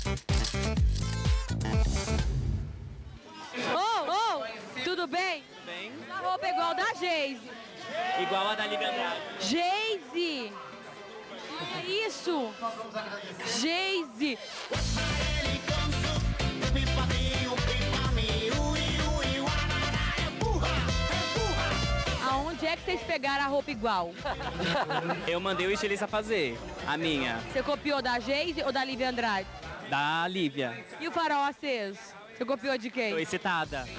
Tudo bem? Tudo bem. A roupa é igual da Geise. Igual a da Lívia Andrade. Geise! É isso! Geise! Aonde é que vocês pegaram a roupa igual? Eu mandei o estilista fazer, a minha, Você copiou da Geise ou da Lívia Andrade? da Lívia. E o farol aceso? Você copiou de quem? Tô excitada.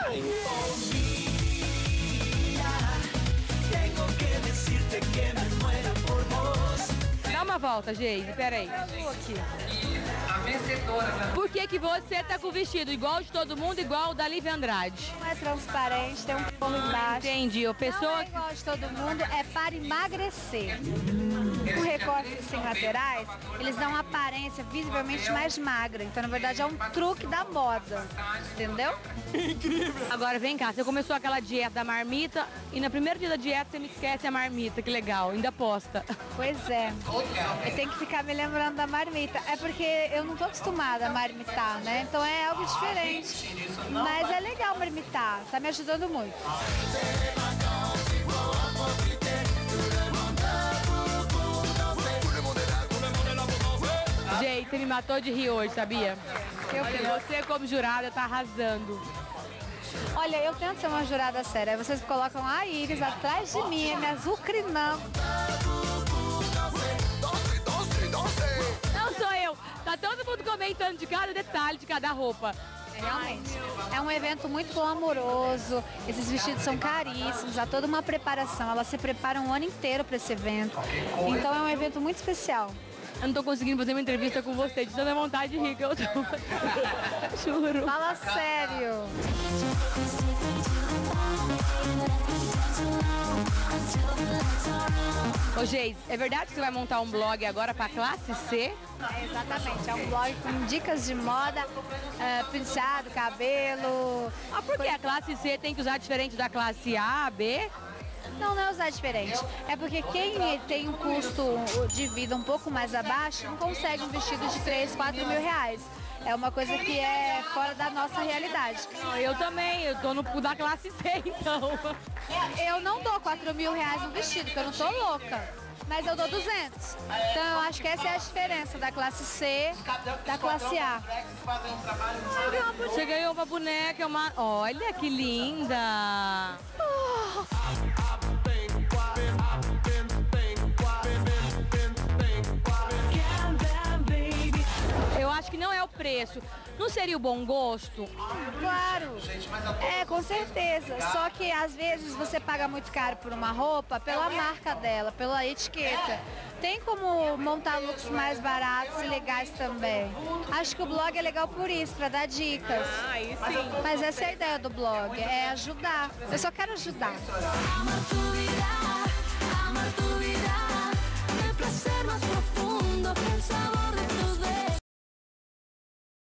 Dá uma volta, Geise, peraí. A vencedora. Por que você tá com o vestido igual de todo mundo, igual o da Lívia Andrade? Não é transparente, tem um pulo embaixo. Entendi, a Não pessoa... é igual de todo mundo, é para emagrecer. Com recortes assim laterais, eles dão uma aparência visivelmente mais magra. Então, na verdade, é um truque da moda. Entendeu? Agora vem cá, você começou aquela dieta da marmita e no primeiro dia da dieta você me esquece a marmita, que legal, ainda posta. Pois é. Eu tenho que ficar me lembrando da marmita. É porque eu não tô acostumada a marmitar, né? Então é algo diferente. Mas é legal marmitar, tá me ajudando muito. Gente, você me matou de rir hoje, sabia? Você como jurada tá arrasando. Olha, eu tento ser uma jurada séria. Vocês colocam a Iris atrás de mim, me azucrinando. Não sou eu, tá todo mundo comentando de cada detalhe de cada roupa. Realmente. É um evento muito glamouroso, esses vestidos são caríssimos, há toda uma preparação. Elas se preparam o ano inteiro para esse evento. Então é um evento muito especial. Eu não tô conseguindo fazer uma entrevista com você, de tanta vontade de rir que eu tô. Juro. Fala sério. Ô, Geise, é verdade que você vai montar um blog agora pra classe C? É, exatamente, é um blog com dicas de moda, penteado, cabelo. Mas por que a classe C tem que usar diferente da classe A, B? Não, não é usar diferente. É porque quem tem um custo de vida um pouco mais abaixo não consegue um vestido de 3, 4 mil reais. É uma coisa que é fora da nossa realidade. Eu também, eu tô no da classe C, então. Eu não dou 4 mil reais no vestido, porque eu não tô louca. Mas eu dou 200. Então eu acho que essa é a diferença da classe C da classe A. Você ganhou uma boneca, uma... Olha que linda! Eu acho que não é o preço. Não seria o bom gosto? Claro, com certeza. Só que às vezes você paga muito caro por uma roupa pela marca dela, pela etiqueta. Tem como montar looks mais baratos e legais também. Acho que o blog é legal por isso, para dar dicas. Aí sim. Mas essa é a ideia do blog, é ajudar. Eu só quero ajudar. Amar tu vida, meu placer mais profundo, pensa